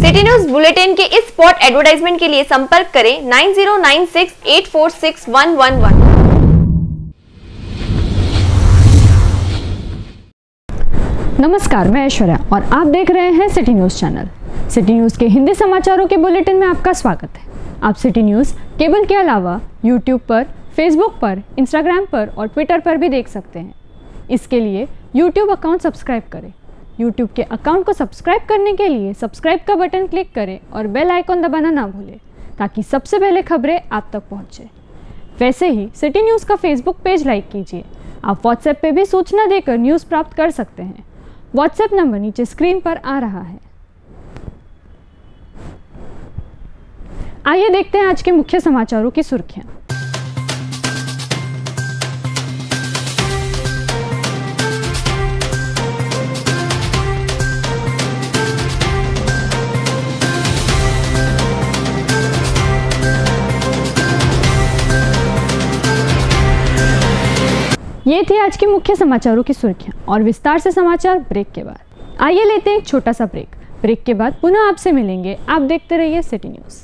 City news bulletin के इस spot advertisement के लिए संपर्क करें 9096846111। नमस्कार, मैं ऐश्वर्या और आप देख रहे हैं city news channel. City news के हिंदी समाचारों के बुलेटिन में आपका स्वागत है। आप सिटी न्यूज केबल के अलावा यूट्यूब पर, फेसबुक पर, इंस्टाग्राम पर और ट्विटर पर भी देख सकते हैं। इसके लिए यूट्यूब अकाउंट सब्सक्राइब करें। यूट्यूब के अकाउंट को सब्सक्राइब करने के लिए सब्सक्राइब का बटन क्लिक करें और बेल आइकॉन दबाना ना भूलें ताकि सबसे पहले खबरें आप तक पहुंचे। वैसे ही सिटी न्यूज़ का फेसबुक पेज लाइक कीजिए। आप व्हाट्सएप पे भी सूचना देकर न्यूज़ प्राप्त कर सकते हैं। व्हाट्सएप नंबर नीचे स्क्रीन पर आ रहा है। आइए देखते हैं आज के मुख्य समाचारों की सुर्खियां। ये थी आज के मुख्य समाचारों की सुर्खियां और विस्तार से समाचार ब्रेक के बाद। आइए लेते हैं एक छोटा सा ब्रेक। ब्रेक के बाद पुनः आपसे मिलेंगे। आप देखते रहिए सिटी न्यूज़।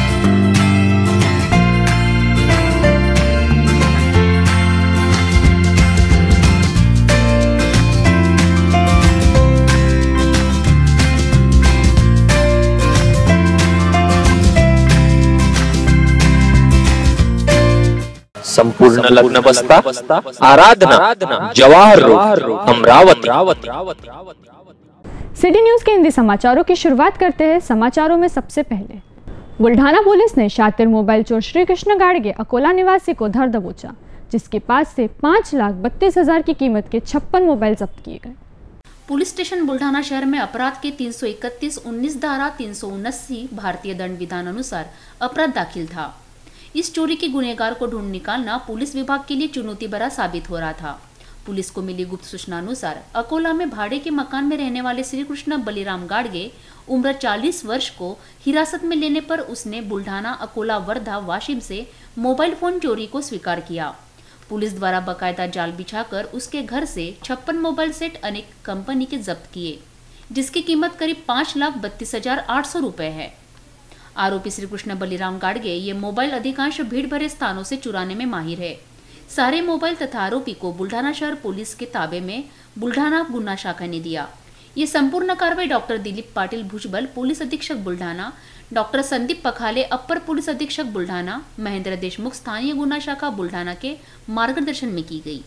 संपूर्ण लग्न बस्ता Aradhana Jawahar road Amravati. City news के हिंदी समाचारों की शुरुआत करते हैं। समाचारों में सबसे पहले बुल्ढाना पुलिस ने शातिर मोबाइल चोर श्री कृष्ण गाड़गे अकोला निवासी को धर दबोचा, जिसके पास से 5,32,000 की कीमत के 56 मोबाइल जब्त किए गए। पुलिस स्टेशन बुल्ढाना शहर में अपराध के 331-19 धारा 379 भारतीय दंड विधान अनुसार अपराध दाखिल था। इस चोरी के गुनहगार को ढूंढ निकालना पुलिस विभाग के लिए चुनौती भरा साबित हो रहा था। पुलिस को मिली गुप्त सूचना अनुसार अकोला में भाड़े के मकान में रहने वाले श्री कृष्ण बलिराम गाड़गे उम्र 40 वर्ष को हिरासत में लेने पर उसने बुल्ढाना, अकोला, वर्धा, वाशिम से मोबाइल फोन चोरी को स्वीकार किया। पुलिस द्वारा बकायदा जाल बिछाकर उसके घर से 56 मोबाइल सेट अनेक कंपनी के जब्त किए, जिसकी कीमत करीब 5,32,800 रुपए है। आरोपी श्री कृष्ण बलिराम गाड़गे ये मोबाइल अधिकांश भीड़ भरे स्थानों से चुराने में माहिर है। सारे मोबाइल तथा आरोपी को बुल्ढाना शहर पुलिस के ताबे में बुल्ढाना गुना शाखा ने दिया। ये संपूर्ण कार्रवाई डॉक्टर दिलीप पाटिल भुजबल, पुलिस अधीक्षक बुल्ढाना, डॉक्टर संदीप पखाले, अपर पुलिस अधीक्षक बुल्ढाना, महेंद्र देशमुख, स्थानीय गुना शाखा बुल्ढाना के मार्गदर्शन में की गई।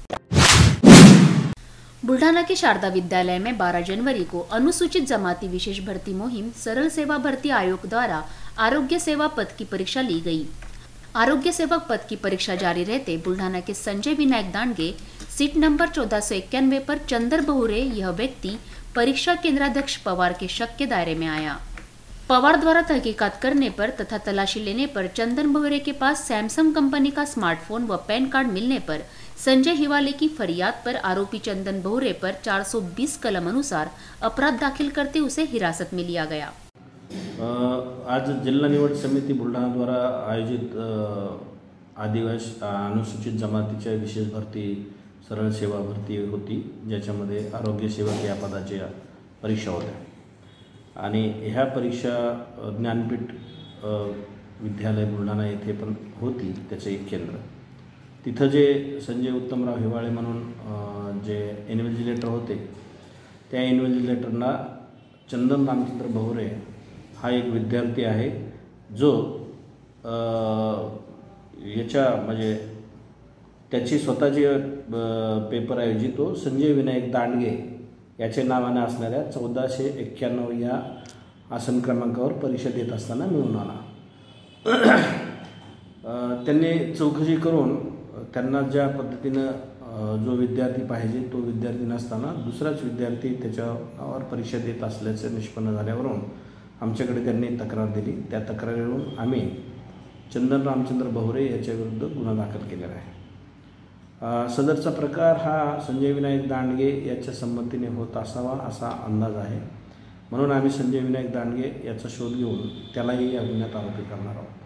बुल्ढाना के शारदा विद्यालय में 12 जनवरी को अनुसूचित जमाती विशेष भर्ती मुहिम सरल सेवा भर्ती आयोग द्वारा आरोग्य सेवा पद की परीक्षा ली गई। आरोग्य सेवक पद की परीक्षा जारी रहते बुल्ढाना के संजय विनायक दांडगे सीट नंबर 1491 पर चंदर बहुरे यह व्यक्ति परीक्षा केंद्राध्यक्ष पवार के शक के दायरे में आया। पवार द्वारा तहकीकात करने पर तथा तलाशी लेने पर चंदन बहुरे के पास सैमसंग कंपनी का स्मार्टफोन व पैन कार्ड मिलने पर संजय हिवाले की फरियाद पर आरोपी चंदन बहुरे पर 420 कलम अनुसार अपराध दाखिल करते उसे हिरासत में लिया गया। आज जिल्हा निवड समिती बुलढाणा द्वारा आयोजित आदिवासी अनुसूचित जमातीच्या विशेष भरती सरळ सेवा भरती होती, ज्याच्यामध्ये आरोग्य सेवक या पदाच्या परीक्षा होत्या आणि ह्या परीक्षा ज्ञानपीठ विद्यालय बुलढाणा येथे पण होती, त्याचे एक केंद्र। तिथं जे संजय उत्तमराव हिवाळे म्हणून जे इन्व्हिजिलेटर होते, त्या इन्व्हिजिलेटरना चंदन रामचंद्र बहुरे हा एक विद्यार्थी आहे, जो याच्या म्हणजे त्याची स्वतःची पेपर ऐवजी तो संजय विनायक दांडगे याच्या नावाने असणाऱ्या 1491 या आसन क्रमांकावर परीक्षा देत असताना मिळून आला। त्यांनी चौकशी करून त्यांना ज्या पद्धतीने जो विद्यार्थी पाहिजे तो विद्यार्थी नसताना दुसराच विद्यार्थी त्याच्यावर परीक्षा देत असल्याचे निष्पन्न झाल्यावरून आमच्याकडे त्यांनी तक्रार दिली। त्या तक्रारीवरून आम्ही चंदन रामचंद्र बहुरे याच्याविरुद्ध गुन्हा दाखल केलेला आहे। सदरचा प्रकार हा संजय विनायक दांडगे याच्या संमतीने होत असावा असा अंदाज आहे, म्हणून आम्ही संजय विनायक दांडगे याचा शोध घेऊन त्यालाही या गुन्ह्यात आरोपी करणार आहोत।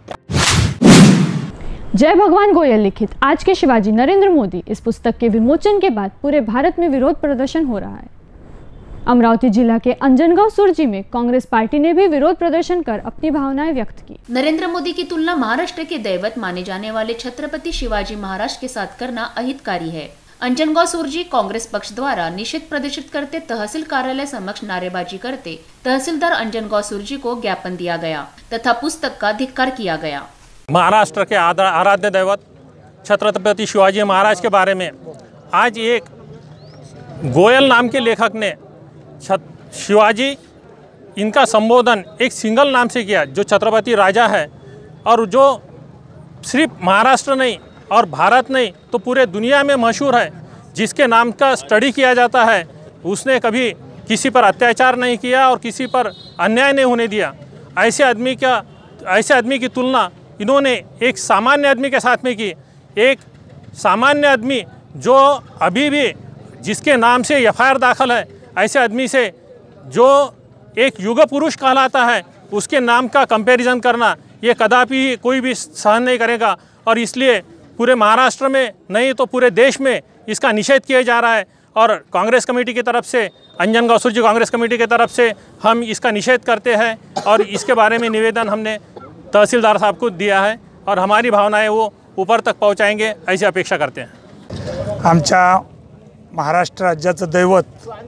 जय भगवान गोयल लिखित आज के शिवाजी नरेंद्र मोदी इस पुस्तक के विमोचन के बाद पूरे भारत में विरोध प्रदर्शन हो रहा है। अमरावती जिला के अंजनगांव सुरजी में कांग्रेस पार्टी ने भी विरोध प्रदर्शन कर अपनी भावनाएं व्यक्त की। नरेंद्र मोदी की तुलना महाराष्ट्र के दैवत माने जाने वाले छत्रपति शिवाजी महाराज के साथ करना अहितकारी है। अंजनगांव सुरजी कांग्रेस पक्ष द्वारा निषेध प्रदर्शित करते तहसील कार्यालय समक्ष नारेबाजी करते तहसीलदार अंजनगांव सुरजी को ज्ञापन दिया गया तथा पुस्तक का धिक्कार किया गया। महाराष्ट्र के आराध्य दैवत छत्रपति शिवाजी महाराज के बारे में आज एक गोयल नाम के लेखक ने शिवाजी इनका संबोधन एक सिंगल नाम से किया, जो छत्रपति राजा है और जो सिर्फ महाराष्ट्र नहीं और भारत नहीं तो पूरे दुनिया में मशहूर है, जिसके नाम का स्टडी किया जाता है। उसने कभी किसी पर अत्याचार नहीं किया और किसी पर अन्याय नहीं होने दिया। ऐसे आदमी की तुलना इन्होंने एक सामान्य आदमी के साथ में की। एक सामान्य आदमी जो अभी भी जिसके नाम से एफआईआर दाखिल है, ऐसे आदमी से जो एक युग पुरुष कहलाता है, उसके नाम का कंपैरिजन करना ये कदापि कोई भी सहन नहीं करेगा। और इसलिए पूरे महाराष्ट्र में नहीं तो पूरे देश में इसका निषेध किया जा रहा है। और कांग्रेस कमेटी की तरफ से, अंजनगांव सुरजी कांग्रेस कमेटी की तरफ से हम इसका निषेध करते हैं और इसके बारे में निवेदन हमने तहसीलदार साहब को दिया है और हमारी भावनाएं वो ऊपर तक पहुंचाएंगे, ऐसी अपेक्षा करते हैं। आमच्या महाराष्ट्र राज्याचं दैवत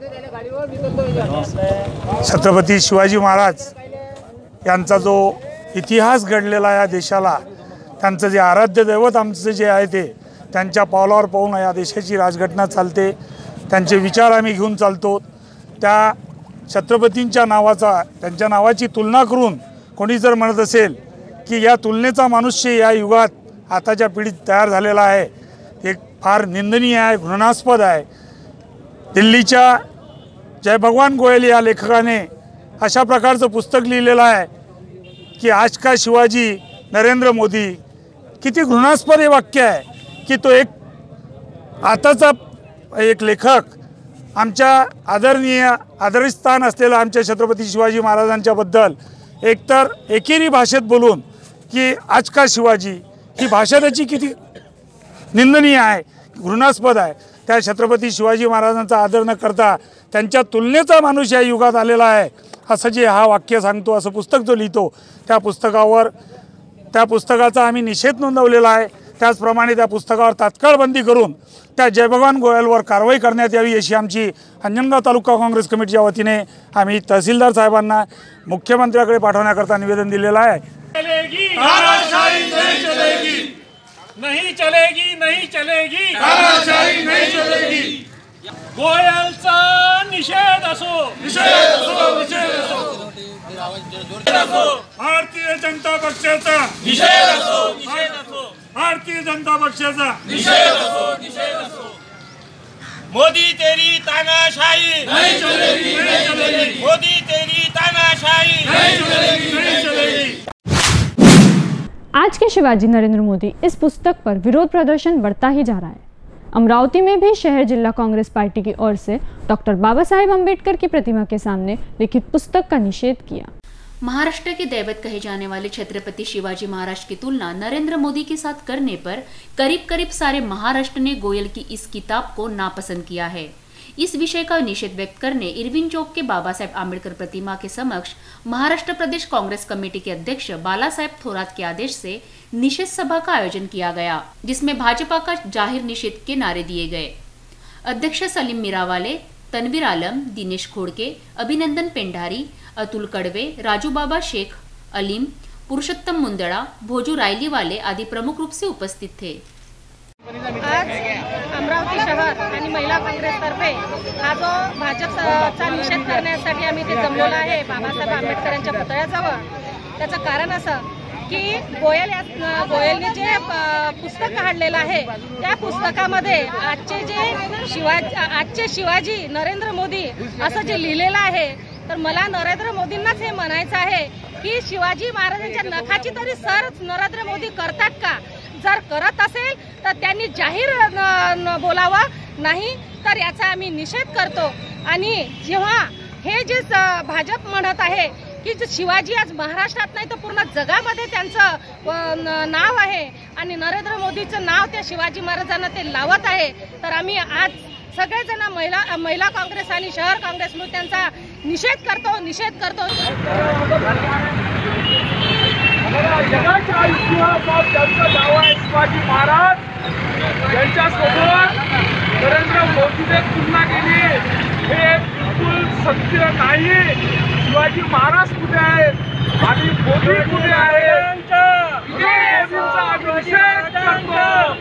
छत्रपती शिवाजी महाराज यांचा जो इतिहास घडलेला या देशाला, त्यांचं जे आराध्य दैवत आमचं जे आहे ते त्यांच्या पावलावर पाहून या देशाची राजघटना चालते, त्यांचे विचार आम्ही घेऊन चालतो। त्या छत्रपतींच्या नावाचा, त्यांच्या नावाची तुलना करून कोणी जर म्हणत असेल की या तुलनेचा मनुष्य या युगात आताच्या पिढीत तयार झालेला आहे, एक फार निंदनीय आहे, घृणास्पद आहे। दिल्लीच्या जय भगवान गोयल या लेखकाने अशा प्रकारचं पुस्तक लिहिलेलं आहे की आज का शिवाजी नरेंद्र मोदी। किती घृणास्पद हे वाक्य आहे की तो एक आताचा एक लेखक आमच्या आदरणीय स्थान असलेला आमच्या छत्रपती शिवाजी महाराजांच्याबद्दल एकतर एकेरी भाषेत बोलून की आज का शिवाजी ही भाषा त्याची किती निंदनीय आहे, घृणास्पद आहे। त्या छत्रपती शिवाजी महाराजांचा आदर न करता त्यांच्या तुलनेचा माणूस या युगात आलेला आहे असं जे हा वाक्य सांगतो, असं पुस्तक जो लिहितो त्या पुस्तकाचा आम्ही निषेध नोंदवलेला आहे। त्याचप्रमाणे त्या पुस्तकावर तात्काळ बंदी करून त्या जय भगवान गोयलवर कारवाई करण्यात यावी अशी आमची अंजनगाव तालुका काँग्रेस कमिटीच्या वतीने आम्ही तहसीलदार साहेबांना मुख्यमंत्र्याकडे पाठवण्याकरता निवेदन दिलेलं आहे। नहीं चलेगी, नहीं चलेगी, तानाशाही नहीं चलेगी। गोयलचा निषेध असो, निषेध असो, निषेध असो। भारतीय जनता पक्षाचा निषेध असो, निषेध असो। भारतीय जनता पक्षाचा निषेध असो, निषेध असो। मोदी तेरी तानाशाही नहीं चलेगी, नहीं चलेगी। मोदी तेरी तानाशाही नहीं चलेगी, नहीं चलेगी। आज के शिवाजी नरेंद्र मोदी इस पुस्तक पर विरोध प्रदर्शन बढ़ता ही जा रहा है। अमरावती में भी शहर जिला कांग्रेस पार्टी की ओर से डॉक्टर बाबा साहेब अम्बेडकर की प्रतिमा के सामने लिखित पुस्तक का निषेध किया। महाराष्ट्र के दैवत कहे जाने वाले छत्रपति शिवाजी महाराज की तुलना नरेंद्र मोदी के साथ करने पर करीब सारे महाराष्ट्र ने गोयल की इस किताब को नापसंद किया है। इस विषय का निषेध व्यक्त करने इरविन चौक के बाबा साहेब आम्बेडकर प्रतिमा के समक्ष महाराष्ट्र प्रदेश कांग्रेस कमेटी के अध्यक्ष बाला साहेब थोरात के आदेश से निषेध सभा का आयोजन किया गया, जिसमें भाजपा का जाहिर निषेध के नारे दिए गए। अध्यक्ष सलीम मीरावाले, तनवीर आलम, दिनेश खोड़के, अभिनंदन पेंढारी, अतुल कड़वे, राजू बाबा शेख, अलीम, पुरुषोत्तम मुंदड़ा, भोजू रायली वाले आदि प्रमुख रूप से उपस्थित थे। आज अमरावती शहर आणि महिला काँग्रेसतर्फे हा जो भाजपचा निषेध करण्यासाठी आम्ही इथे जमलेलो आहे बाबासाहेब आंबेडकरांच्या पुतळ्याजवळ। त्याचं कारण असं की गोयलने जे पुस्तक काढलेलं आहे त्या पुस्तकामध्ये आजचे शिवाजी नरेंद्र मोदी असं जे लिहिलेलं आहे, तर मला नरेंद्र मोदींनाच हे म्हणायचं आहे की शिवाजी महाराजांच्या नखाची तरी सर नरेंद्र मोदी करतात का? जर करत असेल तर त्यांनी जाहीर बोलावं, नाही तर याचा आम्ही निषेध करतो। आणि जेव्हा हे जे भाजप म्हणत आहे की शिवाजी आज महाराष्ट्रात नाही तर पूर्ण जगामध्ये त्यांचं नाव आहे आणि नरेंद्र मोदीचं नाव त्या शिवाजी महाराजांना ते लावत आहे, तर आम्ही आज सगळेजण महिला काँग्रेस आणि शहर काँग्रेस मिळून त्यांचा निषेध करतो. जगाच्या इतिहासात ज्यांचा दावा आहे शिवाजी महाराज यांच्यासोबत नरेंद्र मोदीने तुलना केली, हे बिलकुल सत्य नाही. शिवाजी महाराज कुठे आहेत आणि मोदी कुठे आहेत? मोदींचा आम्ही निषेध करतो.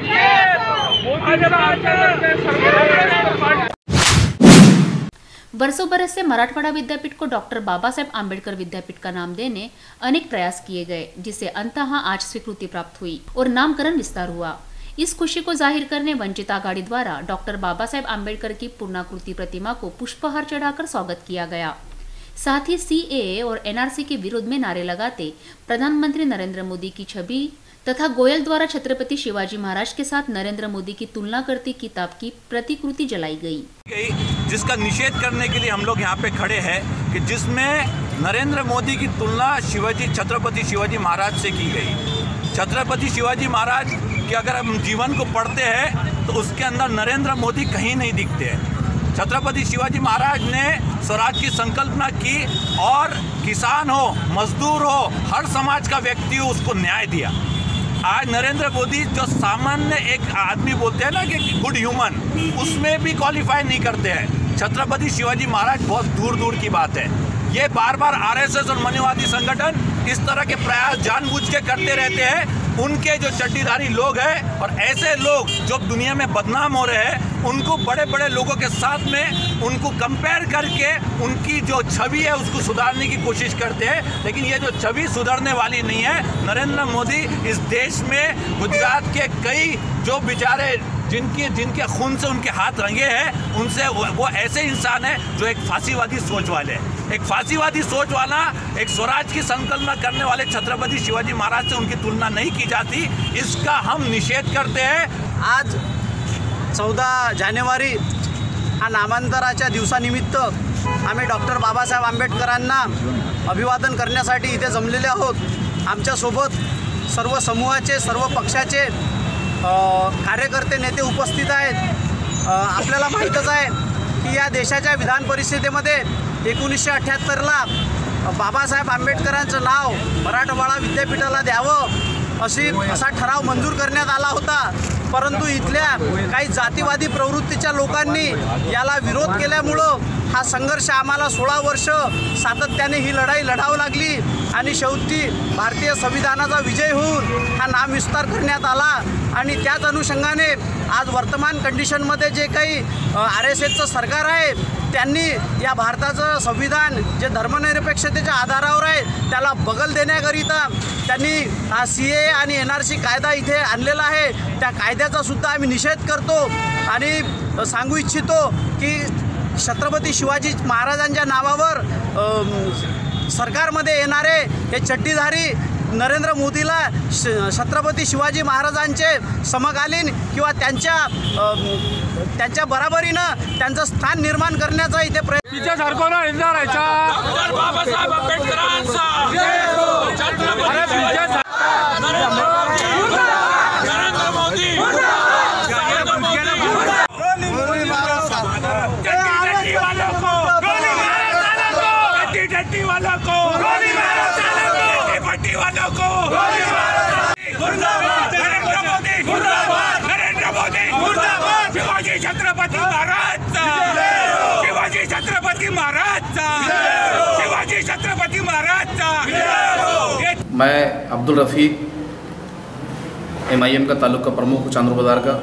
बरसों बरस से मराठवाड़ा विद्यापीठ को डॉक्टर बाबा साहेब आम्बेडकर विद्यापीठ का नाम देने अनेक प्रयास किए गए, जिसे अंततः आज स्वीकृति प्राप्त हुई और नामकरण विस्तार हुआ। इस खुशी को जाहिर करने वंचित आघाड़ी द्वारा डॉक्टर बाबा साहेब आम्बेडकर की पूर्णाकृति प्रतिमा को पुष्पहार चढ़ाकर स्वागत किया गया। साथ ही सीएए और एनआरसी के विरोध में नारे लगाते प्रधानमंत्री नरेंद्र मोदी की छवि तथा गोयल द्वारा छत्रपति शिवाजी महाराज के साथ नरेंद्र मोदी की तुलना करती किताब की प्रतिकृति जलाई गई, जिसका निषेध करने के लिए हम लोग यहाँ पे खड़े हैं कि जिसमें नरेंद्र मोदी की तुलना छत्रपति शिवाजी महाराज से की गई। छत्रपति शिवाजी महाराज के अगर हम जीवन को पढ़ते हैं तो उसके अंदर नरेंद्र मोदी कहीं नहीं दिखते हैं। छत्रपति शिवाजी महाराज ने स्वराज की संकल्पना की और किसान हो, मजदूर हो, हर समाज का व्यक्ति हो, उसको न्याय दिया। आज नरेंद्र मोदी जो सामान्य एक आदमी बोलते हैं ना कि गुड ह्यूमन, उसमें भी क्वालिफाई नहीं करते हैं। छत्रपति शिवाजी महाराज बहुत दूर दूर की बात है। ये बार बार आरएसएस और मनुवादी संगठन इस तरह के प्रयास जानबूझ के करते रहते हैं। उनके जो चड्डीधारी लोग हैं और ऐसे लोग जो दुनिया में बदनाम हो रहे हैं, उनको बड़े बड़े लोगों के साथ में उनको कंपेयर करके उनकी जो छवि है उसको सुधारने की कोशिश करते हैं। लेकिन ये जो छवि सुधरने वाली नहीं है। नरेंद्र मोदी इस देश में गुजरात के कई जो बेचारे जिनके खून से उनके हाथ रंगे हैं, उनसे वो ऐसे इंसान है जो एक फांसीवादी सोच वाले हैं। एक फांसीवादी सोच वाला, एक स्वराज की संकल्पना करने वाले छत्रपति शिवाजी महाराज से उनकी तुलना नहीं की जाती। इसका हम निषेध करते हैं। आज 14 जानेवारी हा नामांतराच्या दिवसानिमित्त आम्ही डॉक्टर बाबासाहेब आंबेडकरांना अभिवादन करण्यासाठी इथे जमलेले आहोत। आमच्यासोबत सर्व समूहाचे, सर्व पक्षाचे कार्यकर्ते, नेते उपस्थित आहेत। आपल्याला माहीतच आहे की या देशाच्या विधान परिषदेमध्ये 1978ला बाबासाहेब आंबेडकरांचं नाव मराठवाडा विद्यापीठाला द्यावं असा ठराव मंजूर करण्यात आला होता। परंतु इथल्या काही जातीवादी प्रवृत्तीच्या लोकांनी याला विरोध केल्यामुळं हा संघर्ष आम्हाला 16 वर्ष सातत्याने ही लढाई लढावी लागली आणि शेवटी भारतीय संविधानाचा विजय होऊन हा नामविस्तार करण्यात आला। आणि त्याच अनुषंगाने आज वर्तमान कंडिशनमध्ये जे काही आरएसएसचं सरकार आहे, त्यांनी या भारताचं संविधान जे धर्मनिरपेक्षतेच्या आधारावर आहे त्याला बगल देण्याकरिता त्यांनी हा सीएए आणि एनआरसी कायदा इथे आणलेला आहे। त्या कायद्याचा सुद्धा आम्ही निषेध करतो आणि सांगू इच्छितो की छत्रपती शिवाजी महाराजांच्या नावावर सरकारमध्ये येणारे हे चड्डीधारी नरेंद्र मोदीला छत्रपती शिवाजी महाराजांचे समकालीन किंवा त्यांच्या बराबरीनं त्यांचं स्थान निर्माण करण्याचा इथे प्रयत्न सरकारला इंजार आहे बाबासाहेब आंबेडकरांचा नरेंद्र मोदी टट्टी वालों को गोली मारो, पट्टी वालों को गोली मारो। मुर्दाबाद नरेंद्र मोदी, मुर्दाबाद नरेंद्र मोदी, मुर्दाबाद शिवाजी छत्रपति महाराजचा, शिवाजी छत्रपति महाराजचा, शिवाजी छत्रपति महाराजचा। मैं अब्दुल रफ़ीक, MIM का ताल्लुका प्रमुख चांद्र बाजार का।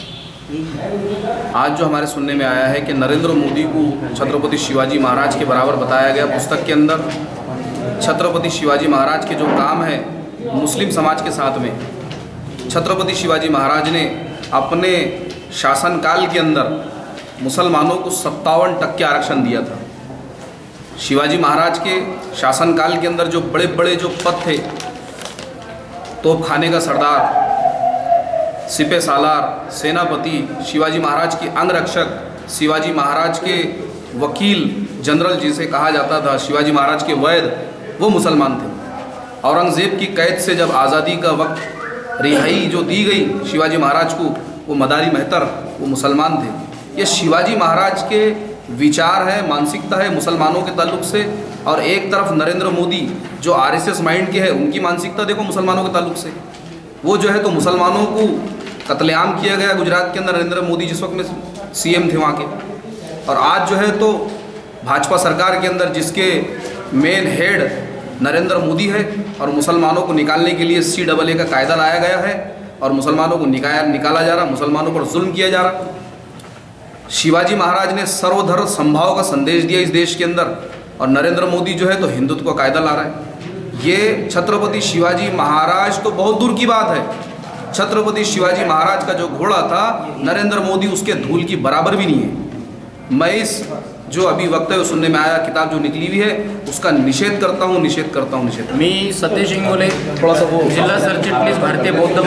आज जो हमारे सुनने में आया है कि नरेंद्र मोदी को छत्रपति शिवाजी महाराज के बराबर बताया गया पुस्तक के अंदर, छत्रपति शिवाजी महाराज के जो काम है मुस्लिम समाज के साथ में, छत्रपति शिवाजी महाराज ने अपने शासनकाल के अंदर मुसलमानों को 57% आरक्षण दिया था। शिवाजी महाराज के शासनकाल के अंदर जो बड़े बड़े जो पद थे, तोपखाने का सरदार, सिपह सालार, सेनापति, शिवाजी महाराज के अंगरक्षक, शिवाजी महाराज के वकील जनरल जिसे कहा जाता था, शिवाजी महाराज के वैद्य, वो मुसलमान थे। औरंगज़ेब की कैद से जब आज़ादी का वक्त रिहाई जो दी गई शिवाजी महाराज को, वो मदारी मेहतर वो मुसलमान थे। ये शिवाजी महाराज के विचार है, मानसिकता है मुसलमानों के ताल्लुक से, और एक तरफ नरेंद्र मोदी जो आरएसएस माइंड के है, उनकी मानसिकता देखो मुसलमानों के ताल्लुक से। वो जो है तो मुसलमानों को कत्लेआम किया गया गुजरात के अंदर, नरेंद्र मोदी जिस वक्त में सीएम थे वहाँ के, और आज जो है तो भाजपा सरकार के अंदर जिसके मेन हेड नरेंद्र मोदी है, और मुसलमानों को निकालने के लिए CAA का कायदा लाया गया है और मुसलमानों को निकाला जा रहा, मुसलमानों पर जुल्म किया जा रहा। शिवाजी महाराज ने सर्वधर्म संभाव का संदेश दिया इस देश के अंदर, और नरेंद्र मोदी जो है तो हिंदुत्व का कायदा ला रहा है। ये छत्रपति शिवाजी महाराज तो बहुत दूर की बात है, छत्रपति शिवाजी महाराज का जो घोड़ा था नरेंद्र मोदी उसके धूल की बराबर भी नहीं है। मैं इस जो अभी वक्तव्य सुनने में आया, किताब जो निकली हुई है, उसका निषेध करता हूँ, निषेध करता हूँ, निषेध। मी सतीश इंगोले, जिल्हा सरचिटणीस भारतीय बौद्ध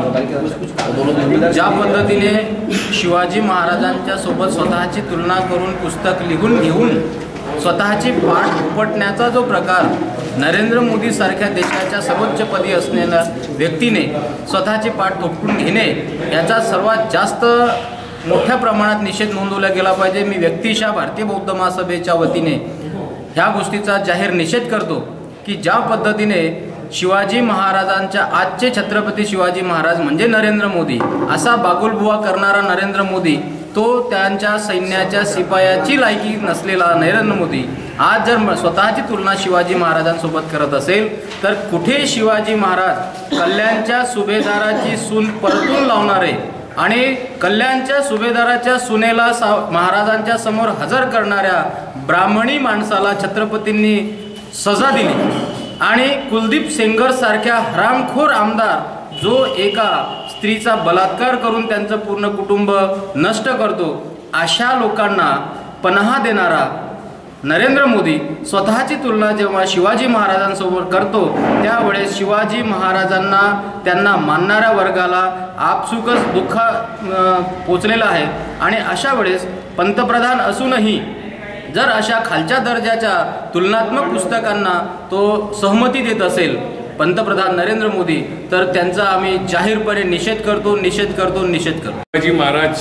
महासभा। ज्या पद्धतीने शिवाजी महाराजांच्या सोबत स्वतःची तुलना करून पुस्तक लिहून घेऊन स्वतःची पाठ उपटण्याचा जो प्रकार नरेंद्र मोदी सारख्या देशाच्या सर्वोच्चपदी असलेल्या व्यक्तीने स्वतःची पाठ थोपटून घेणे याचा सर्वात जास्त मोठ्या प्रमाणात निषेध नोंदवला गेला पाहिजे। मी व्यक्तिशः भारतीय बौद्ध महासभेच्या वतीने ह्या गोष्टीचा जाहीर निषेध करतो की ज्या पद्धतीने शिवाजी महाराजांच्या आजचे छत्रपती शिवाजी महाराज म्हणजे नरेंद्र मोदी असा बागुलबुवा करणारा नरेंद्र मोदी, तो त्यांच्या सैन्याच्या शिपायाची लायकी नसलेला नरेंद्र मोदी आज जर स्वतःची तुलना शिवाजी महाराजांसोबत करत असेल तर कुठे शिवाजी महाराज कल्याणच्या सुभेदाराची सून परतून लावणारे आणि कल्याणच्या सुभेदाराच्या सुनेला महाराजांच्या समोर हजर करणाऱ्या ब्राह्मणी माणसाला छत्रपतींनी सजा दिली, आणि कुलदीप सेंगर सारख्या हरामखोर आमदार जो एका स्त्रीचा बलात्कार करून त्यांचं पूर्ण कुटुंब नष्ट करतो, अशा लोकांना पनाहा देणारा नरेंद्र मोदी स्वतःची तुलना जेव्हा शिवाजी महाराजांसोबत करतो त्यावेळेस शिवाजी महाराजांना त्यांना मानणाऱ्या वर्गाला आपसुकच दुःख पोचलेलं आहे। आणि अशा वेळेस पंतप्रधान असूनही जर अशा खालच्या दर्जाच्या तुलनात्मक पुस्तकांना तो सहमती देत असेल पंतप्रधान नरेंद्र मोदी, तर त्यांचा आम्ही जाहीरपणे निषेध करतो, निषेध करतो, निषेध करतो। शिवाजी महाराज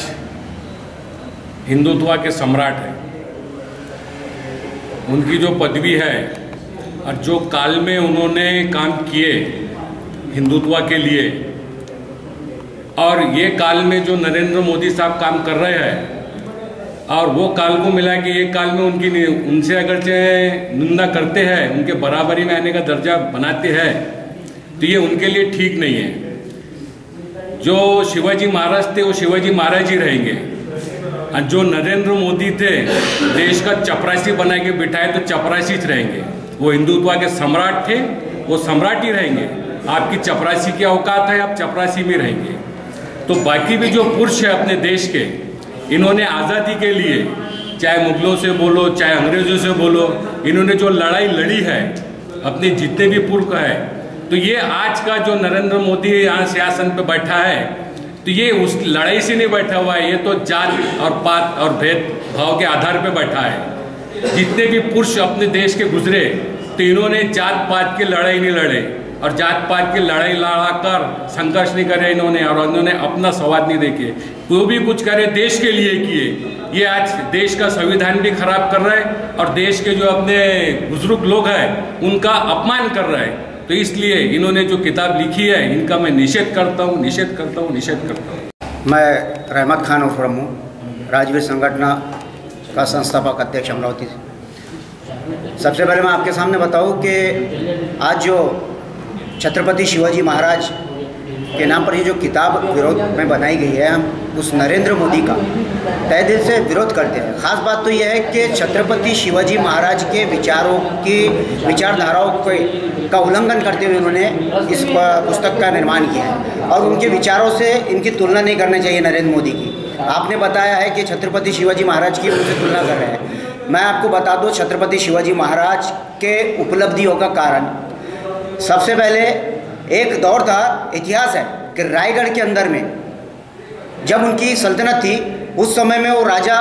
हिंदुत्व के सम्राट हैं, उनकी जो पदवी है और जो काल में उन्होंने काम किए हिंदुत्व के लिए, और ये काल में जो नरेंद्र मोदी साहब काम कर रहे हैं, और वो काल को मिला कि एक काल में उनसे अगर निंदा करते हैं, उनके बराबरी में आने का दर्जा बनाते हैं, तो ये उनके लिए ठीक नहीं है। जो शिवाजी महाराज थे वो शिवाजी महाराज ही रहेंगे, और जो नरेंद्र मोदी थे देश का चपरासी बना के बिठाए तो चपरासी रहेंगे। वो हिंदुत्व के सम्राट थे, वो सम्राट ही रहेंगे। आपकी चपरासी की औकात है, आप चपरासी में रहेंगे। तो बाकी भी जो पुरुष है अपने देश के, इन्होंने आज़ादी के लिए चाहे मुगलों से बोलो चाहे अंग्रेज़ों से बोलो, इन्होंने जो लड़ाई लड़ी है अपने जितने भी पुरख है, तो ये आज का जो नरेंद्र मोदी यहाँ सियासन पे बैठा है तो ये उस लड़ाई से नहीं बैठा हुआ है, ये तो जात और पात और भेदभाव के आधार पे बैठा है। जितने भी पुरुष अपने देश के गुजरे तो इन्होंने जात पात की लड़ाई नहीं लड़े, और जात पात की लड़ाई लड़ाकर संघर्ष नहीं करे इन्होंने, और इन्होंने अपना स्वाद नहीं देखे। जो भी कुछ करे देश के लिए किए। ये आज देश का संविधान भी खराब कर रहे हैं और देश के जो अपने बुजुर्ग लोग हैं उनका अपमान कर रहे हैं। तो इसलिए इन्होंने जो किताब लिखी है इनका मैं निषेध करता हूँ, निषेध करता हूँ, निषेध करता हूँ। मैं रहमत खान उर्फ रमू, राजवीर संगठन का संस्थापक अध्यक्ष अमरावती। सबसे पहले मैं आपके सामने बताऊं कि आज जो छत्रपति शिवाजी महाराज के नाम पर ये जो किताब विरोध में बनाई गई है, हम उस नरेंद्र मोदी का तहे दिल से विरोध करते हैं। ख़ास बात तो यह है कि छत्रपति शिवाजी महाराज के विचारों की विचारधाराओं का उल्लंघन करते हुए उन्होंने इस पुस्तक का निर्माण किया है, और उनके विचारों से इनकी तुलना नहीं करनी चाहिए नरेंद्र मोदी की। आपने बताया है कि छत्रपति शिवाजी महाराज की उनसे तुलना कर रहे हैं। मैं आपको बता दूँ छत्रपति शिवाजी महाराज के उपलब्धियों का कारण। सबसे पहले एक दौर था, इतिहास है कि रायगढ़ के अंदर में जब उनकी सल्तनत थी उस समय में वो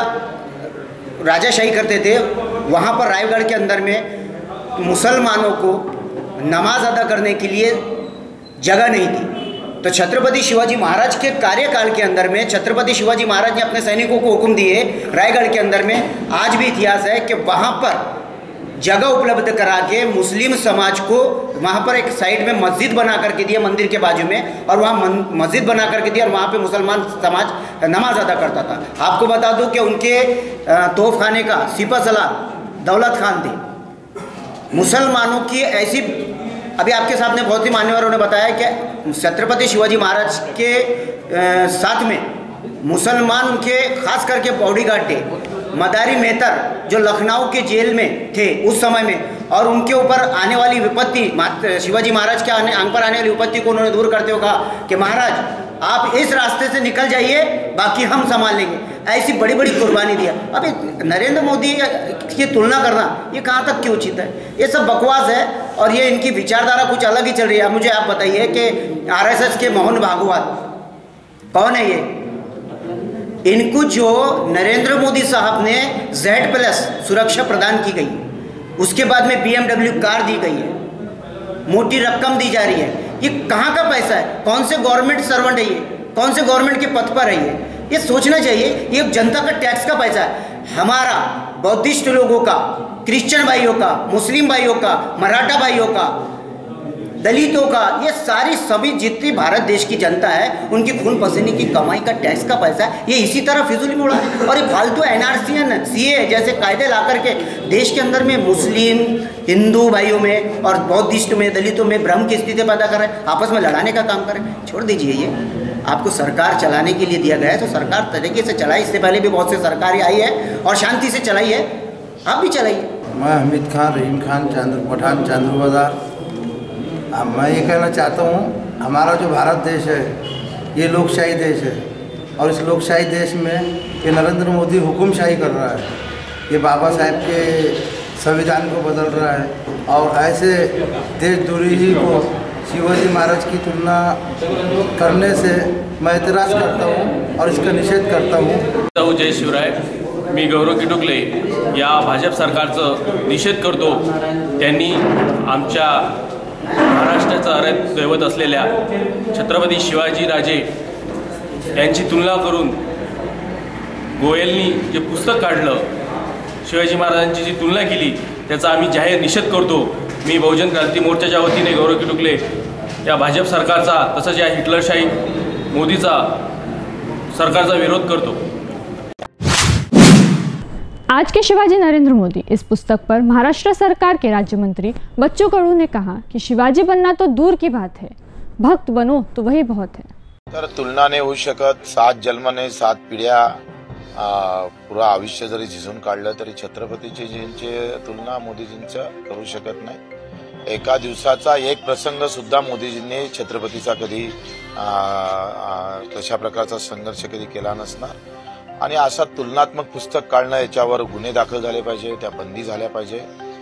राजाशाही करते थे। वहाँ पर रायगढ़ के अंदर में मुसलमानों को नमाज अदा करने के लिए जगह नहीं थी, तो छत्रपति शिवाजी महाराज के कार्यकाल के अंदर में छत्रपति शिवाजी महाराज ने अपने सैनिकों को हुक्म दिए रायगढ़ के अंदर में, आज भी इतिहास है कि वहाँ पर जगह उपलब्ध करा के मुस्लिम समाज को वहाँ पर एक साइड में मस्जिद बना करके दिया मंदिर के बाजू में, और वहाँ मस्जिद बना करके दिया और वहाँ पे मुसलमान समाज नमाज अदा करता था। आपको बता दूं कि उनके तोफ खाने का सिपा सलार दौलत खान थे। मुसलमानों की ऐसी, अभी आपके सामने बहुत ही मान्यवरों ने बताया कि छत्रपति शिवाजी महाराज के साथ में मुसलमान उनके खास करके बॉडीगार्ड थे। मदारी मेहतर जो लखनऊ के जेल में थे उस समय में, और उनके ऊपर आने वाली विपत्ति, शिवाजी महाराज के आंग पर आने वाली विपत्ति को उन्होंने दूर करते हुए कहा कि महाराज आप इस रास्ते से निकल जाइए, बाकी हम संभाल लेंगे। ऐसी बड़ी बड़ी कुर्बानी दिया। अभी नरेंद्र मोदी की तुलना करना ये कहाँ तक की उचित है? ये सब बकवास है और ये इनकी विचारधारा कुछ अलग ही चल रही है। मुझे आप बताइए कि आरएसएस के मोहन भागवत कौन है? ये इनको जो नरेंद्र मोदी साहब ने Z+ सुरक्षा प्रदान की गई, उसके बाद में BMW कार दी गई है, मोटी रकम दी जा रही है, ये कहाँ का पैसा है? कौन से गवर्नमेंट सर्वेंट है ये? कौन से गवर्नमेंट के पद पर है ये सोचना चाहिए। ये जनता का टैक्स का पैसा है। हमारा बौद्धिस्ट लोगों का, क्रिश्चियन भाइयों का, मुस्लिम भाइयों का, मराठा भाइयों का, दलितों का, ये सारी सभी जितनी भारत देश की जनता है उनकी खून पसीने की कमाई का टैक्स का पैसा ये इसी तरह फिजूली में उड़ा है। और ये फालतू NRC CA जैसे कायदे ला करके देश के अंदर में मुस्लिम हिंदू भाइयों में और बौद्धिस्ट में, दलितों में भ्रम की स्थिति पैदा कर रहे हैं, आपस में लड़ाने का काम करें। छोड़ दीजिए, ये आपको सरकार चलाने के लिए दिया गया है तो सरकार तरीके से चलाए। इससे पहले भी बहुत से सरकारें आई है और शांति से चलाई है, आप भी चलाइए। मैं हमीद खान, रहीम खान, पठान, चांदू बाजार। मैं ये कहना चाहता हूँ, हमारा जो भारत देश है ये लोकशाही देश है, और इस लोकशाही देश में ये नरेंद्र मोदी हुकुमशाही कर रहा है। ये बाबा साहब के संविधान को बदल रहा है और ऐसे देशद्रोही को शिवाजी महाराज की तुलना करने से मैं एतराज़ करता हूँ और इसका निषेध करता हूँ। जय शिवराय। मी गौरव किटुकले या भाजप सरकारचं निषेध करतो। त्यांनी आमच्या महाराष्ट्राचं आराध्य दैवत असलेल्या छत्रपती शिवाजी राजे यांची तुलना करून गोयलनी जे पुस्तक काढलं, शिवाजी महाराजांची जी तुलना केली, त्याचा आम्ही जाहीर निषेध करतो। मी बहुजन क्रांती मोर्चाच्या वतीने गौरव किटुकले या भाजप सरकारचा तसंच या हिटलरशाही मोदीचा सरकारचा विरोध करतो। आज के शिवाजी नरेंद्र मोदी इस पुस्तक पर महाराष्ट्र सरकार के राज्य मंत्री बच्चू कडू ने कहा कि शिवाजी बनना तो दूर की बात है, भक्त बनो तो वही बहुत है। तर तुलना नाही होऊ शकत। 7 जन्मने 7 पिढ्या पुरा आयुष्य जरी झिजून काढलं तरी छत्रपतीजींची तुलना मोदीजींचं करू शकत नाही। एका दिवसाचा एक प्रसंग सुद्धा मोदीजींनी छत्रपतीचा कधी तशा प्रकारचा संघर्ष कधी केला नसणार। आणि असा तुलनात्मक पुस्तक काढणं, याच्यावर गुन्हे दाखल झाले पाहिजे, त्या बंदी झाल्या पाहिजे।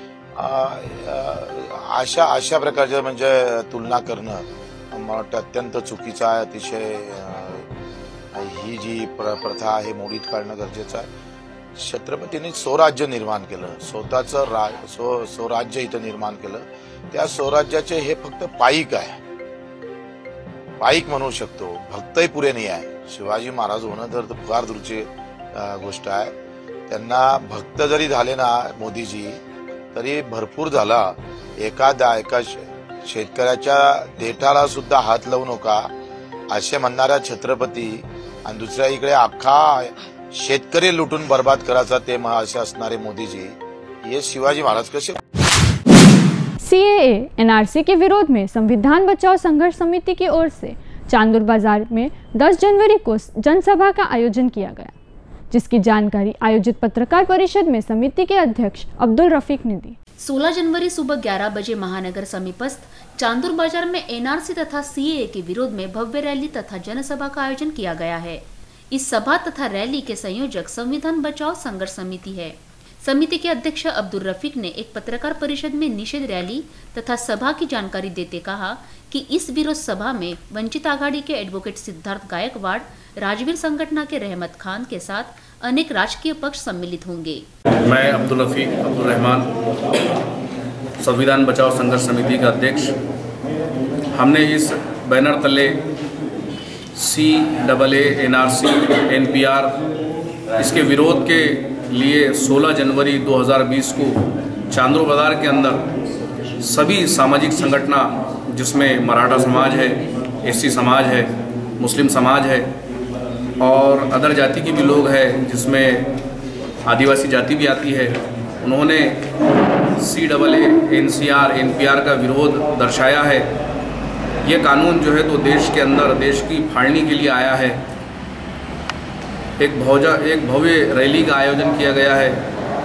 अशा प्रकारचे म्हणजे तुलना करणं मला वाटतं अत्यंत चुकीचं आहे। अतिशय ही जी प्रथा आहे मोडीत काढणं गरजेचं आहे। छत्रपतींनी स्वराज्य निर्माण केलं, स्वतःचं स्वराज्य इथं निर्माण केलं। त्या स्वराज्याचे हे फक्त पाईक आहे, पाईक म्हणू शकतो, भक्तही पुरे नाही आहे। शिवाजी महाराज होणं तर फार दूरची गोष्ट आहे। त्यांना भक्त जरी झाले ना मोदीजी तरी भरपूर झाला। एका शेतकऱ्याच्या देठाला सुद्धा हात लावू नका असे म्हणणाऱ्या छत्रपती आणि दुसऱ्या इकडे अख्खा शेतकरी लुटून बर्बाद करायचा ते असे असणारे मोदीजी, ये शिवाजी महाराज कसे? CAA NRC के विरोध में संविधान बचाओ संघर्ष समिति की ओर से चांदूर बाजार में 10 जनवरी को जनसभा का आयोजन किया गया, जिसकी जानकारी आयोजित पत्रकार परिषद में समिति के अध्यक्ष अब्दुल रफीक ने दी। 16 जनवरी सुबह 11 बजे महानगर समीपस्थ चांदूर बाजार में NRC तथा CAA के विरोध में भव्य रैली तथा जनसभा का आयोजन किया गया है। इस सभा तथा रैली के संयोजक संविधान बचाओ संघर्ष समिति है। समिति के अध्यक्ष अब्दुल रफीक ने एक पत्रकार परिषद में निषेध रैली तथा सभा की जानकारी देते कहा कि इस विरोध सभा में वंचित आघाड़ी के एडवोकेट सिद्धार्थ गायकवाड़, राजवीर संगठन के रहमत खान के साथ अनेक राजकीय पक्ष सम्मिलित होंगे। मैं अब्दुल रफीक अब्दुल रहमान, संविधान बचाओ संघर्ष समिति का अध्यक्ष। हमने इस बैनर तले CAA NRC NPR इसके विरोध के लिए 16 जनवरी 2020 को चांदू बाजार के अंदर सभी सामाजिक संगठन जिसमें मराठा समाज है, SC समाज है, मुस्लिम समाज है और अदर जाति के भी लोग हैं जिसमें आदिवासी जाति भी आती है, उन्होंने CAA NCR NPR का विरोध दर्शाया है। ये कानून जो है तो देश के अंदर देश की फाड़ने के लिए आया है। एक भव्य रैली का आयोजन किया गया है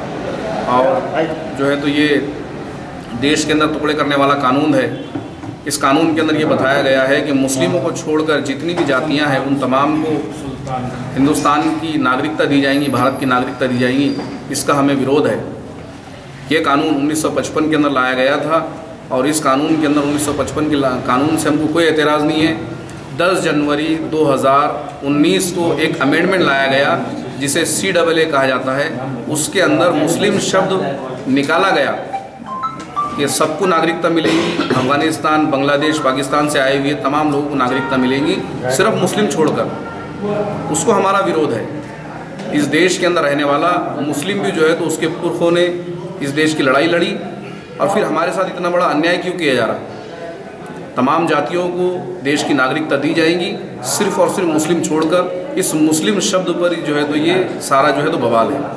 और जो है तो ये देश के अंदर टुकड़े करने वाला कानून है। इस कानून के अंदर ये बताया गया है कि मुस्लिमों को छोड़कर जितनी भी जातियां हैं उन तमाम को हिंदुस्तान की नागरिकता दी जाएंगी, भारत की नागरिकता दी जाएंगी। इसका हमें विरोध है। ये कानून 1955 के अंदर लाया गया था और इस कानून के अंदर 1955 के कानून से हमको कोई एतराज़ नहीं है। 10 जनवरी 2019 को एक अमेंडमेंट लाया गया जिसे CAA कहा जाता है। उसके अंदर मुस्लिम शब्द निकाला गया कि सबको नागरिकता मिलेगी। अफगानिस्तान, बांग्लादेश, पाकिस्तान से आए हुए तमाम लोगों को नागरिकता मिलेगी, सिर्फ मुस्लिम छोड़कर। उसको हमारा विरोध है। इस देश के अंदर रहने वाला मुस्लिम भी जो है तो उसके पुरखों ने इस देश की लड़ाई लड़ी और फिर हमारे साथ इतना बड़ा अन्याय क्यों किया जा रहा। तमाम जातियों को देश की नागरिकता दी जाएगी, सिर्फ और सिर्फ मुस्लिम छोड़कर। इस मुस्लिम शब्द पर जो है तो ये सारा जो है तो बवाल है।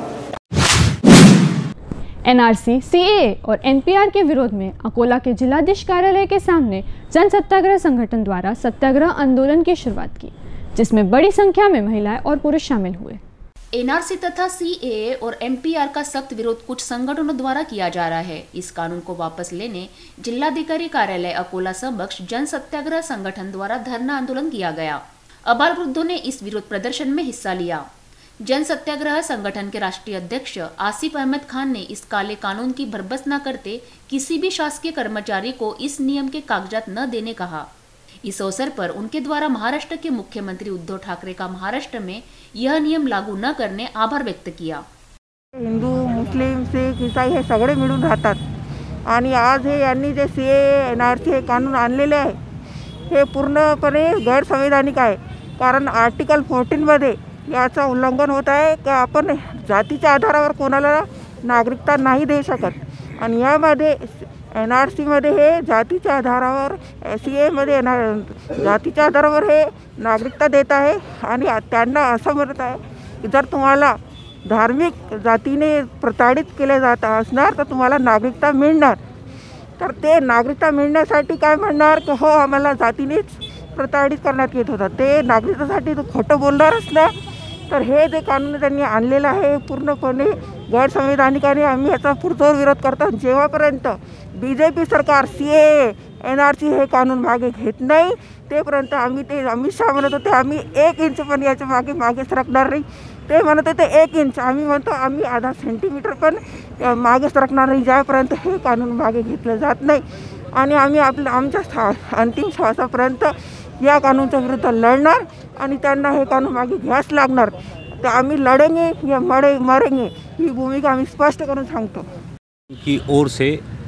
NRC, CAA और NPR के विरोध में अकोला के जिलाधीश कार्यालय के सामने जन सत्याग्रह संगठन द्वारा सत्याग्रह आंदोलन की शुरुआत की, जिसमें बड़ी संख्या में महिलाएं और पुरुष शामिल हुए। NRC तथा CAA और NPR का सख्त विरोध कुछ संगठनों द्वारा किया जा रहा है। इस कानून को वापस लेने जिलाधिकारी कार्यालय अकोला समक्ष जन सत्याग्रह संगठन द्वारा धरना आंदोलन किया गया। अबाल वृद्धों ने इस विरोध प्रदर्शन में हिस्सा लिया। जन सत्याग्रह संगठन के राष्ट्रीय अध्यक्ष आसिफ अहमद खान ने इस काले कानून की भरबस न करते किसी भी शासकीय कर्मचारी को इस नियम के कागजात न देने कहा। इस अवसर पर उनके द्वारा महाराष्ट्र के मुख्यमंत्री उद्धव ठाकरे का महाराष्ट्र में यह नियम लागू न करने आभार व्यक्त किया। हिंदू, मुस्लिम, सिख, ईसाई हे सगळे मिळून राहतात आणि आज हे यांनी जे CAA NRC हे कानून आणलेले आहे हे पूर्णपणे गैरसंवैधानिक आहे। कारण आर्टिकल 14 मध्ये याचं उल्लंघन होत आहे की आपण जातीच्या आधारावर कोणाला नागरिकता नाही देऊ शकत आणि यामध्ये NRC मध्ये हे जातीच्या आधारावर, CAA मध्ये जातीच्या आधारावर हे नागरिकता देत आहे आणि त्यांना असं म्हणत आहे की जर तुम्हाला धार्मिक जातीने प्रताडित केले जात असणार तर तुम्हाला नागरिकता मिळणार। तर ते नागरिकता मिळण्यासाठी काय म्हणणार की हो आम्हाला जातीनेच प्रताडित करण्यात येत होतं, ते नागरिकतेसाठी तो खोटं बोलणारच ना। तर हे जे कानून त्यांनी आणलेलं आहे पूर्णपणे गैरसंवैधानिक आणि आम्ही याचा पुरजोर विरोध करतो। जेव्हापर्यंत BJP सरकार CAA NRC हे कानून मागे घेत नाही तेपर्यंत आम्ही ते अमित शहा म्हणत होते आम्ही 1 इंच पण याच्या मागे सरकणार नाही। ते म्हणत होते 1 इंच, आम्ही म्हणतो आम्ही आधा सेंटीमीटर पण मागे सरकणार नाही ज्यापर्यंत हे कानून मागे घेतलं जात नाही। आणि आम्ही आमच्या अंतिम श्वासापर्यंत या कानूनच्या विरुद्ध लढणार आणि त्यांना हे कानून मागे घ्यास लागणार। तर आम्ही लढेंगे या मरेंगे ही भूमिका आम्ही स्पष्ट करून सांगतो। की ओर से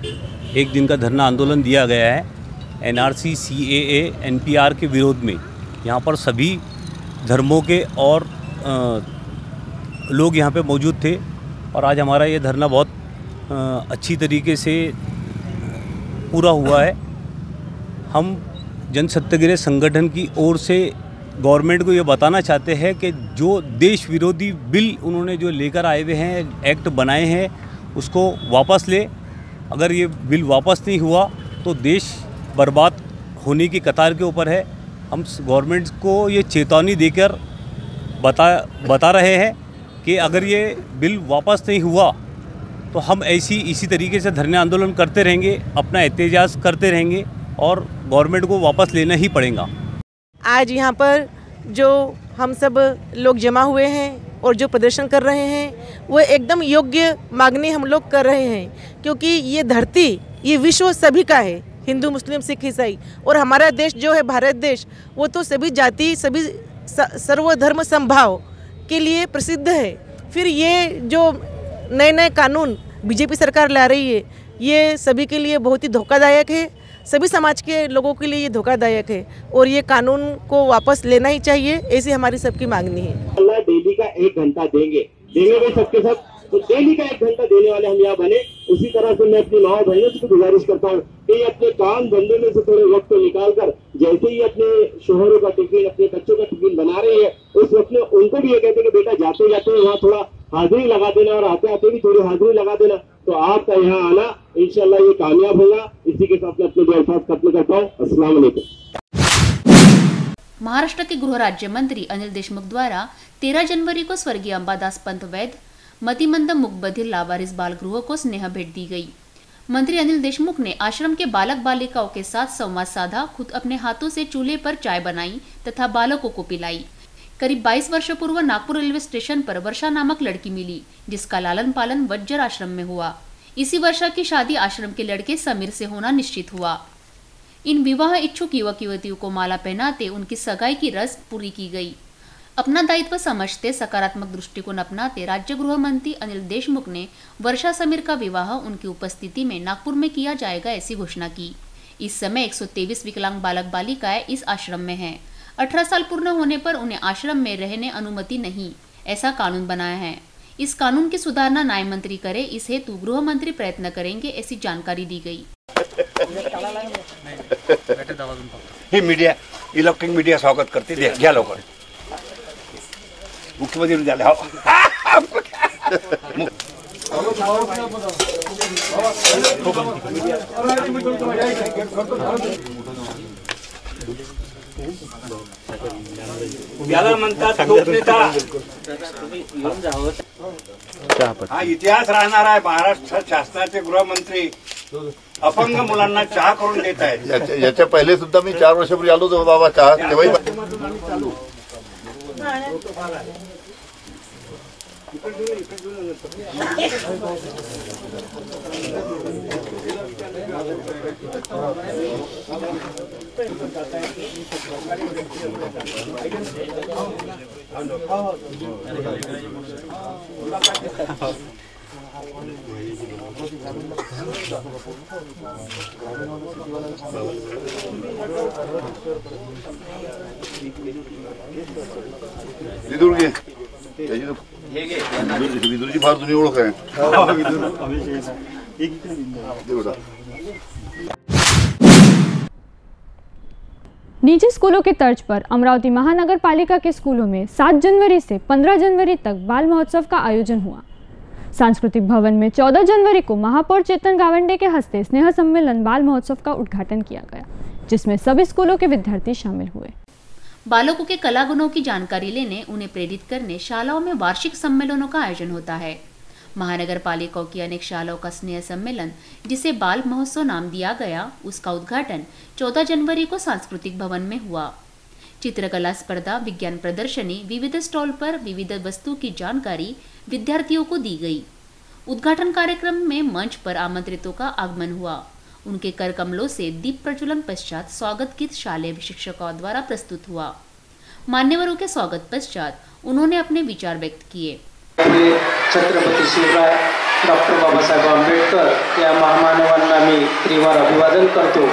एक दिन का धरना आंदोलन दिया गया है NRC, CAA, NPR के विरोध में। यहाँ पर सभी धर्मों के और लोग यहाँ पे मौजूद थे और आज हमारा ये धरना बहुत अच्छी तरीके से पूरा हुआ है। हम जन सत्याग्रह संगठन की ओर से गवर्नमेंट को ये बताना चाहते हैं कि जो देश विरोधी बिल उन्होंने जो लेकर आए हुए हैं, एक्ट बनाए हैं, उसको वापस ले। अगर ये बिल वापस नहीं हुआ तो देश बर्बाद होने की कतार के ऊपर है। हम गवर्नमेंट को ये चेतावनी देकर बता रहे हैं कि अगर ये बिल वापस नहीं हुआ तो हम इसी तरीके से धरने आंदोलन करते रहेंगे, अपना एहतजाज करते रहेंगे और गवर्नमेंट को वापस लेना ही पड़ेगा। आज यहाँ पर जो हम सब लोग जमा हुए हैं और जो प्रदर्शन कर रहे हैं वो एकदम योग्य मांगनी हम लोग कर रहे हैं, क्योंकि ये धरती, ये विश्व सभी का है, हिंदू, मुस्लिम, सिख, ईसाई। और हमारा देश जो है भारत देश, वो तो सभी जाति, सभी सर्वधर्म समभाव के लिए प्रसिद्ध है। फिर ये जो नए कानून BJP सरकार ला रही है ये सभी के लिए बहुत ही धोखादायक है। सभी समाज के लोगों के लिए ये धोखादायक है और ये कानून को वापस लेना ही चाहिए, ऐसी हमारी सबकी मांगनी है। डेली का 1 घंटा देंगे सबके साथ, तो डेली का 1 घंटा देने वाले हम यहाँ बने। उसी तरह से मैं अपनी माँ बहनों से गुजारिश करता हूँ कि अपने काम धंधे में से थोड़े वक्त निकाल कर, जैसे ही अपने शोहरों का टिफिन, अपने बच्चों का टिफिन बना रही है, उस वक्त में उनको भी ये कहते हैं कि बेटा जाते जाते वहाँ थोड़ा हाजिरी लगा देना और आते आते भी थोड़ी हाजिरी लगा देना, तो आपका यहाँ आना इंशाल्लाह ये कामयाब होगा। इसी के साथ मैं अपने 2 अल्फाज खत्म करता हूँ। अस्सलाम वालेकुम। महाराष्ट्र के गृह राज्य मंत्री अनिल देशमुख द्वारा 13 जनवरी को स्वर्गीय अंबादास पंत वैद्य मतिमंद मुकबधिर लावारिस बाल गृह को स्नेह भेंट दी गई। मंत्री अनिल देशमुख ने आश्रम के बालक बालिकाओं के साथ संवाद साधा, खुद अपने हाथों से चूल्हे पर चाय बनाई तथा बालकों को पिलाई। करीब 22 वर्ष पूर्व नागपुर रेलवे स्टेशन पर वर्षा नामक लड़की मिली, जिसका लालन पालन वज्जर आश्रम में हुआ। इसी वर्षा की शादी आश्रम के लड़के समीर से होना निश्चित हुआ। इन विवाह इच्छुक युवक युवतियों को माला पहनाते उनकी सगाई की रस्म पूरी की गई। अपना दायित्व समझते सकारात्मक दृष्टिकोण अपनाते राज्य गृह मंत्री अनिल देशमुख ने वर्षा समीर का विवाह उनकी उपस्थिति में नागपुर में किया जाएगा ऐसी घोषणा की। इस समय 123 विकलांग बालक बालिकाएं इस आश्रम में हैं। 18 साल पूर्ण होने पर उन्हें आश्रम में रहने अनुमति नहीं, ऐसा कानून बनाया है। इस कानून की सुधारना न्याय मंत्री करे, इस हेतु गृह मंत्री प्रयत्न करेंगे, ऐसी जानकारी दी गई। ही मीडिया इलेक्ट्रॉनिक मीडिया स्वागत करते, घ्या लवकर मुख्यमंत्री झाले। याला म्हणतात लोकनेता। हा इतिहास राहणार आहे। महाराष्ट्र शासनाचे गृहमंत्री अपंग मुलांना चहा करून देत आहेत। याच्या पहिले सुद्धा मी 4 वर्षापूर्वी आलो होतो बाबा चहा, तेव्हाही विदुरची फार जुनी ओळख आहे। निजी स्कूलों के तर्ज पर अमरावती महानगर पालिका के स्कूलों में 7 जनवरी से 15 जनवरी तक बाल महोत्सव का आयोजन हुआ। सांस्कृतिक भवन में 14 जनवरी को महापौर चेतन गावंडे के हस्ते स्नेह सम्मेलन बाल महोत्सव का उद्घाटन किया गया, जिसमें सभी स्कूलों के विद्यार्थी शामिल हुए। बालकों के कला गुणों की जानकारी लेने, उन्हें प्रेरित करने शालाओं में वार्षिक सम्मेलनों का आयोजन होता है। महानगर पालिकाओं की अनेक शालाओं का स्नेह सम्मेलन, जिसे बाल महोत्सव नाम दिया गया, उसका उद्घाटन 14 जनवरी को सांस्कृतिक भवन में हुआ। चित्रकला स्पर्धा, विज्ञान प्रदर्शनी, विविध स्टॉल पर विविध वस्तु की जानकारी विद्यार्थियों को दी गई। उद्घाटन कार्यक्रम में मंच पर आमंत्रितों का आगमन हुआ। उनके कर कमलों से दीप प्रज्वलन पश्चात स्वागत गीत शालेय शिक्षकों द्वारा प्रस्तुत हुआ। मान्यवरों के स्वागत पश्चात उन्होंने अपने विचार व्यक्त किए। छत्रपती शिवराय डॉक्टर बाबासाहेब आंबेडकर या महामानवांना मी त्रिवार अभिवादन करतो।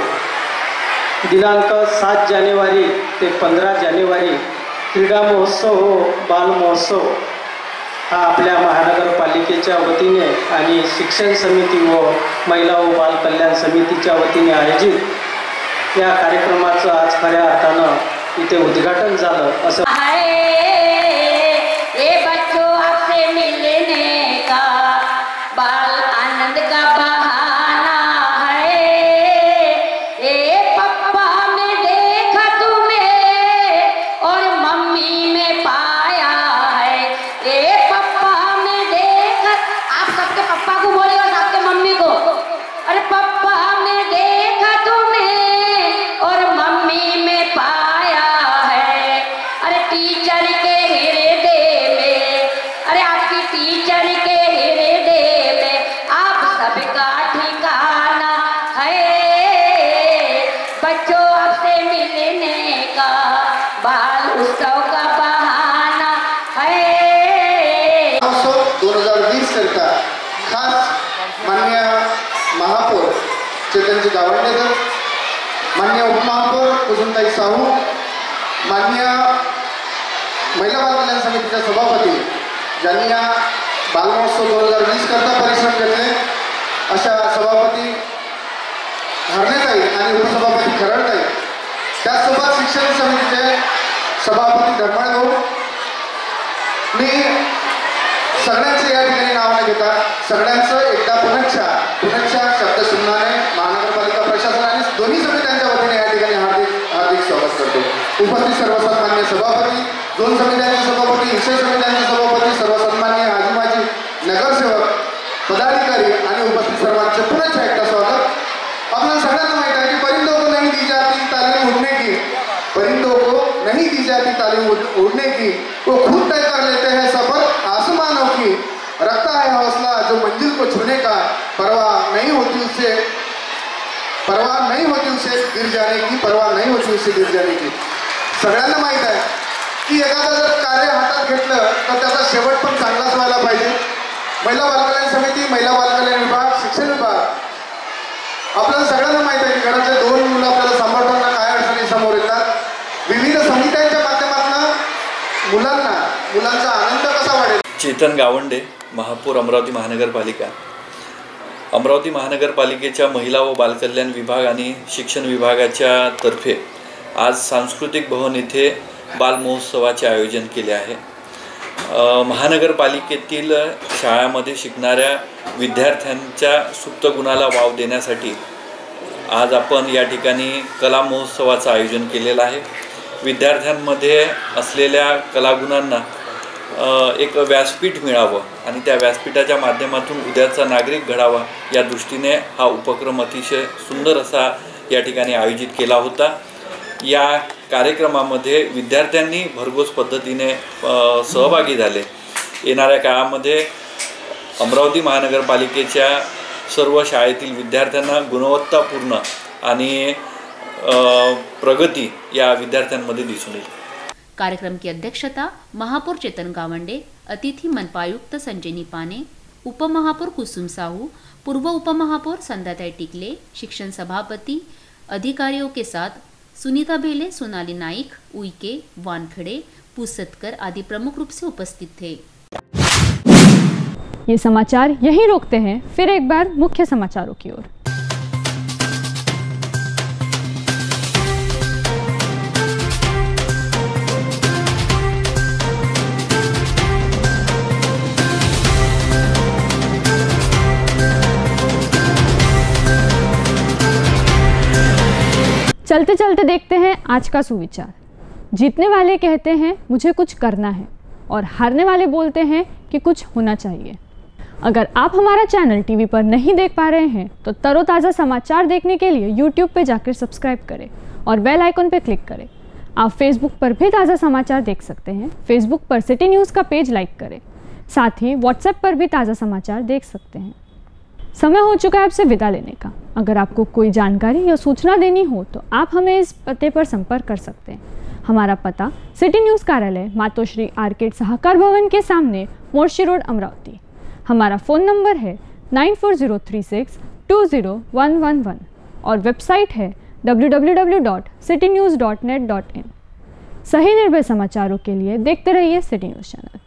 दिनांक 7 जानेवारी ते 15 जानेवारी क्रीडा महोत्सव हो बाल महोत्सव हा आपल्या महानगरपालिकेच्या वतीने आणि शिक्षण समिती व महिला व बाल कल्याण समितीच्या वतीने आयोजित या कार्यक्रमाचं आज खऱ्या अर्थानं इथे उद्घाटन झालं। असं चेतनजी गावंडे माननीय उपमहापौर कुसुमताई साहू, माननीय महिला बाल कल्याण समितीच्या सभापती ज्यांनी या बालमहोत्सव 2020 करता परिश्रम घेतले अशा सभापती हरणेताई आणि उपसभापती खरडताई, त्याचसोबत शिक्षण समितीचे सभापती धर्मळ भाऊ, मी सगळ्यांचे या ठिकाणी नाव न घेता सगळ्यांचं एकदा पुनश्चा शब्द सुमनाने महानगरपालिका प्रशासन आणि दोन्ही समित्यांच्या वतीने या ठिकाणी हार्दिक स्वागत करतो. उपस्थित सर्व सन्मान्य सभापती, दोन समित्यांचे सभापती, विशेष समित्यांचे सभापती, सर्व सन्मान्य आजी माजी नगरसेवक, पदाधिकारी आणि उपस्थित सर्वांचे पुनश्च एकदा स्वागत. आपल्याला सगळ्यांना माहित है कि परिंदों को नहीं दी जाती तालीम उड़ने की, परिंदों को नहीं दी जाती तालीम उड़ने की, वो खुद तय कर लेते हैं सफर आसमानों की, रखता है हौसला जो मंजिल को छूने का, परवाह नहीं होती उसे गिर जाने की. सगळ्यांना माहित आहे की एखादा जर कार्य हातात घेतलं तर त्याचा शेवट पण चांगलाच व्हायला पाहिजे. महिला बाल कल्याण समिती, महिला बाल कल्याण विभाग, शिक्षण विभाग, आपल्याला सगळ्यांना माहित आहे की घरातले 2 मुलं आपल्याला सांभाळताना काय अडचणी समोर येतात. विविध समित्यांच्या माध्यमातून मुलांचा आनंद कसा वाढेल. चेतन गावंडे, महापौर अमरावती महानगरपालिका. अमरावती महानगरपालिकेच्या महिला व बालकल्याण विभाग आणि शिक्षण विभागाच्या तर्फे आज सांस्कृतिक भवन येथे बालमहोत्सवाचे आयोजन केले आहे. महानगरपालिकेतील शाळांमध्ये शिकणाऱ्या विद्यार्थ्यांच्या सुप्त गुणाला वाव देण्यासाठी आज आपण या ठिकाणी कला महोत्सवाचं आयोजन केलेलं आहे. विद्यार्थ्यांमध्ये असलेल्या कलागुणांना एक व्यासपीठ मिळावं आणि त्या व्यासपीठाच्या माध्यमातून उद्याचा नागरिक घडावा या दृष्टीने हा उपक्रम अतिशय सुंदर असा या ठिकाणी आयोजित केला होता. या कार्यक्रमामध्ये विद्यार्थ्यांनी भरघोस पद्धतीने सहभागी झाले. येणाऱ्या काळामध्ये अमरावती महानगरपालिकेच्या सर्व शाळेतील विद्यार्थ्यांना गुणवत्तापूर्ण आणि प्रगती या विद्यार्थ्यांमध्ये दिसून येईल. कार्यक्रम की अध्यक्षता महापौर चेतन गावंडे, अतिथि मनपायुक्त संजय निपाने, उपमहापौर कुसुम साहू, पूर्व उपमहापौर संध्याताई टिकले, शिक्षण सभापति अधिकारियों के साथ सुनीता भेले, सोनाली नाइक, उइके, वानखड़े, पुसतकर आदि प्रमुख रूप से उपस्थित थे. ये समाचार यहीं रोकते हैं, फिर एक बार मुख्य समाचारों की ओर. चलते चलते देखते हैं आज का सुविचार. जीतने वाले कहते हैं मुझे कुछ करना है और हारने वाले बोलते हैं कि कुछ होना चाहिए. अगर आप हमारा चैनल टीवी पर नहीं देख पा रहे हैं तो तरोताज़ा समाचार देखने के लिए यूट्यूब पे जाकर सब्सक्राइब करें और बेल आइकन पर क्लिक करें. आप फेसबुक पर भी ताज़ा समाचार देख सकते हैं. फेसबुक पर सिटी न्यूज़ का पेज लाइक करें. साथ ही व्हाट्सएप पर भी ताज़ा समाचार देख सकते हैं. समय हो चुका है आपसे विदा लेने का. अगर आपको कोई जानकारी या सूचना देनी हो तो आप हमें इस पते पर संपर्क कर सकते हैं. हमारा पता सिटी न्यूज़ कार्यालय, मातोश्री आर्केड सहकार भवन के सामने, मोर्शी रोड, अमरावती. हमारा फ़ोन नंबर है 9403620111 और वेबसाइट है www.citynews.net.in. सही निर्भय समाचारों के लिए देखते रहिए सिटी न्यूज़ चैनल.